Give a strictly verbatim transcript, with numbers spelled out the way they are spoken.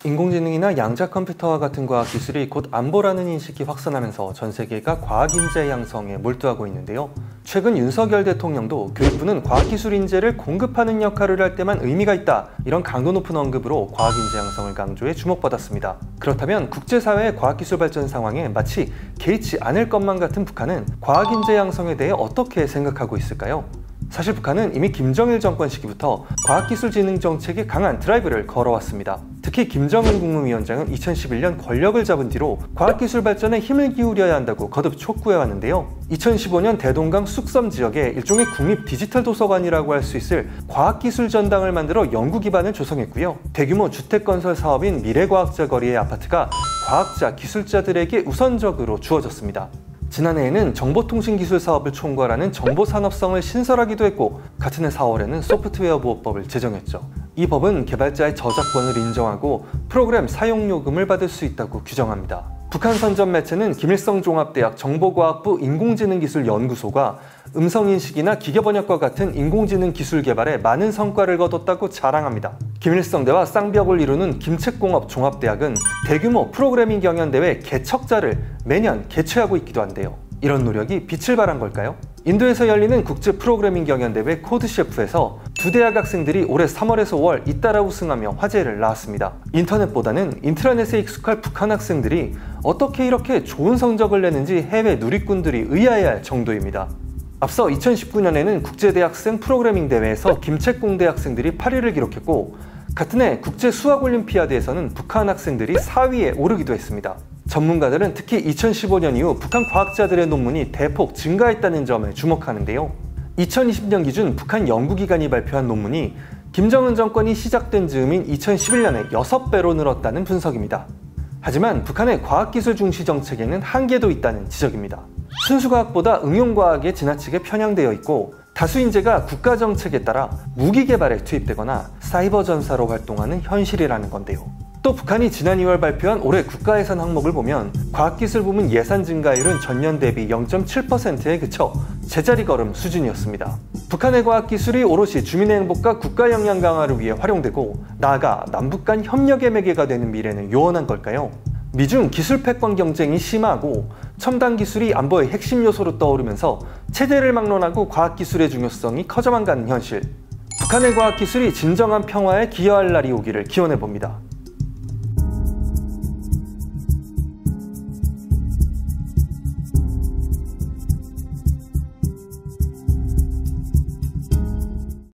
인공지능이나 양자 컴퓨터와 같은 과학기술이 곧 안보라는 인식이 확산하면서 전 세계가 과학인재 양성에 몰두하고 있는데요. 최근 윤석열 대통령도 교육부는 과학기술 인재를 공급하는 역할을 할 때만 의미가 있다, 이런 강도 높은 언급으로 과학인재 양성을 강조해 주목받았습니다. 그렇다면 국제사회의 과학기술 발전 상황에 마치 개의치 않을 것만 같은 북한은 과학인재 양성에 대해 어떻게 생각하고 있을까요? 사실 북한은 이미 김정일 정권 시기부터 과학기술진흥 정책에 강한 드라이브를 걸어왔습니다. 특히 김정은 국무위원장은 이천십일 년 권력을 잡은 뒤로 과학기술 발전에 힘을 기울여야 한다고 거듭 촉구해왔는데요. 이천십오 년 대동강 쑥섬 지역에 일종의 국립 디지털 도서관이라고 할 수 있을 과학기술 전당을 만들어 연구 기반을 조성했고요. 대규모 주택건설 사업인 미래과학자 거리의 아파트가 과학자, 기술자들에게 우선적으로 주어졌습니다. 지난해에는 정보통신기술 사업을 총괄하는 정보산업성을 신설하기도 했고, 같은 해 사월에는 소프트웨어 보호법을 제정했죠. 이 법은 개발자의 저작권을 인정하고 프로그램 사용요금을 받을 수 있다고 규정합니다. 북한 선전 매체는 김일성 종합대학 정보과학부 인공지능기술연구소가 음성인식이나 기계번역과 같은 인공지능 기술 개발에 많은 성과를 거뒀다고 자랑합니다. 김일성대와 쌍벽을 이루는 김책공업 종합대학은 대규모 프로그래밍 경연대회 개척자를 매년 개최하고 있기도 한데요. 이런 노력이 빛을 발한 걸까요? 인도에서 열리는 국제 프로그래밍 경연대회 코드셰프에서 두 대학 학생들이 올해 삼월에서 오월 잇따라 우승하며 화제를 낳았습니다. 인터넷보다는 인트라넷에 익숙할 북한 학생들이 어떻게 이렇게 좋은 성적을 내는지 해외 누리꾼들이 의아해할 정도입니다. 앞서 이천십구 년에는 국제대학생 프로그래밍 대회에서 김책공대 학생들이 팔 위를 기록했고, 같은 해 국제수학올림피아드에서는 북한 학생들이 사 위에 오르기도 했습니다. 전문가들은 특히 이천십오 년 이후 북한 과학자들의 논문이 대폭 증가했다는 점에 주목하는데요. 이천이십 년 기준 북한 연구기관이 발표한 논문이 김정은 정권이 시작된 즈음인 이천십일 년에 여섯 배로 늘었다는 분석입니다. 하지만 북한의 과학기술 중시 정책에는 한계도 있다는 지적입니다. 순수과학보다 응용과학에 지나치게 편향되어 있고, 다수 인재가 국가정책에 따라 무기 개발에 투입되거나 사이버 전사로 활동하는 현실이라는 건데요. 또 북한이 지난 이월 발표한 올해 국가예산 항목을 보면 과학기술 부문 예산 증가율은 전년 대비 영 점 칠 퍼센트에 그쳐 제자리 걸음 수준이었습니다. 북한의 과학기술이 오롯이 주민의 행복과 국가 역량 강화를 위해 활용되고, 나아가 남북 간 협력의 매개가 되는 미래는 요원한 걸까요? 미중 기술 패권 경쟁이 심하고 첨단 기술이 안보의 핵심 요소로 떠오르면서 체제를 막론하고 과학기술의 중요성이 커져만 가는 현실. 북한의 과학기술이 진정한 평화에 기여할 날이 오기를 기원해봅니다.